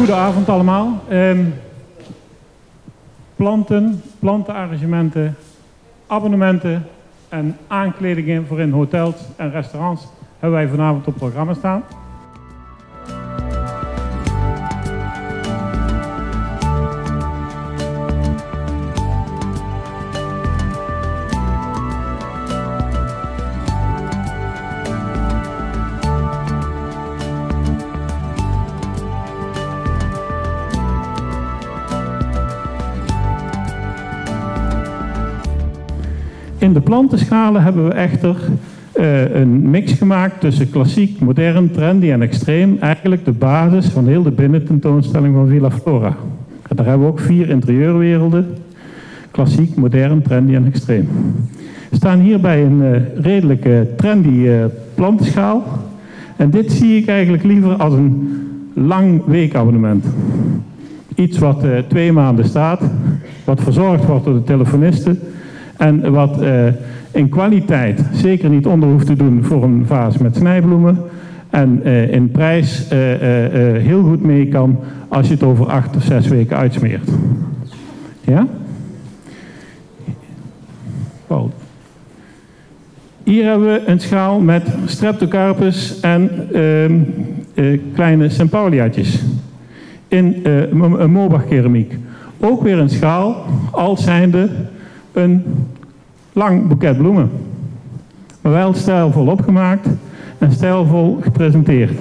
Goedenavond allemaal. Plantenarrangementen, abonnementen en aankledingen voor in hotels en restaurants hebben wij vanavond op programma staan. In de plantenschalen hebben we echter een mix gemaakt tussen klassiek, modern, trendy en extreem. Eigenlijk de basis van heel de binnententoonstelling van Villa Flora. En daar hebben we ook 4 interieurwerelden. Klassiek, modern, trendy en extreem. We staan hier bij een redelijk trendy plantenschaal. En dit zie ik eigenlijk liever als een lang weekabonnement. Iets wat 2 maanden staat, wat verzorgd wordt door de telefonisten. En wat in kwaliteit zeker niet onder hoeft te doen voor een vaas met snijbloemen. En in prijs heel goed mee kan als je het over 8 of 6 weken uitsmeert. Ja? Paul. Hier hebben we een schaal met Streptocarpus en kleine Sempauliaatjes. In een Mobach keramiek. Ook weer een schaal, als zijnde een lang boeket bloemen. Maar wel stijlvol opgemaakt en stijlvol gepresenteerd.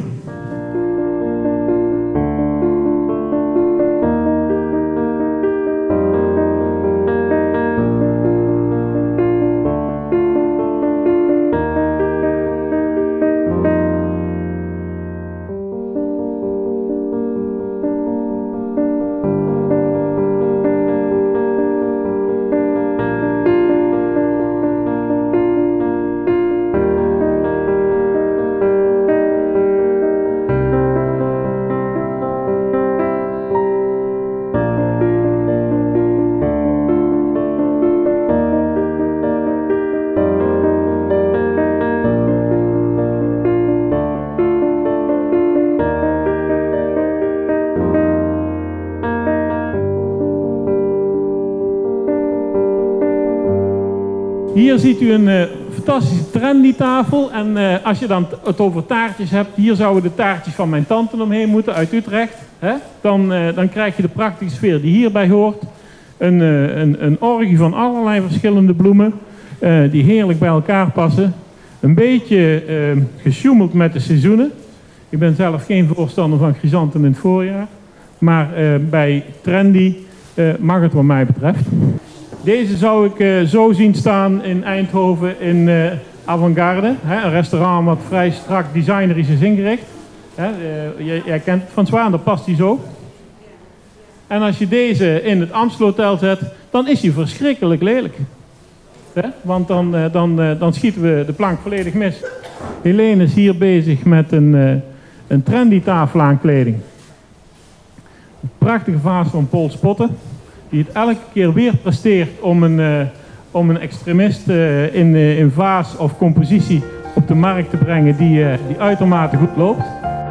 Hier ziet u een fantastische trendy tafel en als je dan het over taartjes hebt, hier zouden de taartjes van mijn tante omheen moeten uit Utrecht. Hè? Dan krijg je de praktische sfeer die hierbij hoort. Een orgie van allerlei verschillende bloemen die heerlijk bij elkaar passen. Een beetje gesjoemeld met de seizoenen. Ik ben zelf geen voorstander van chrysanten in het voorjaar, maar bij trendy mag het wat mij betreft. Deze zou ik zo zien staan in Eindhoven in Avantgarde. Een restaurant wat vrij strak designerisch is ingericht. Jij kent het van Zwaan, daar past hij zo. En als je deze in het Amstelhotel zet, dan is hij verschrikkelijk lelijk. Want dan schieten we de plank volledig mis. Helene is hier bezig met een trendy tafelaankleding. Een prachtige vaas van Paul Spotten. Die het elke keer weer presteert om een extremist in vaas of compositie op de markt te brengen die uitermate goed loopt.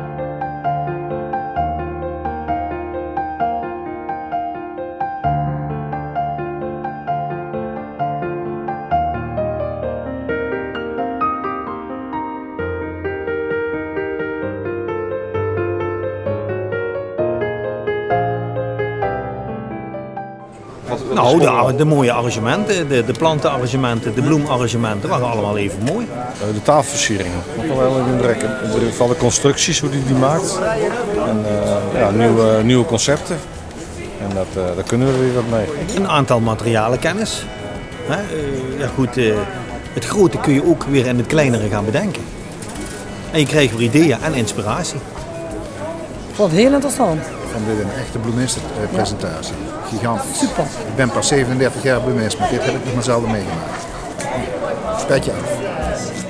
Nou, de mooie arrangementen, de plantenarrangementen, de bloemarrangementen waren allemaal even mooi. De tafelversieringen, nog wel heel indrukwekkend. In ieder geval de constructies, hoe die maakt. En nieuwe concepten. En daar kunnen we weer wat mee. Een aantal materialenkennis. Het grote kun je ook weer in het kleinere gaan bedenken. En je krijgt weer ideeën en inspiratie. Wat heel interessant. Van dit een echte bloemistenpresentatie. Gigantisch. Super. Ik ben pas 37 jaar bloemist, maar dit heb ik nog maar zelden meegemaakt. Spetje af.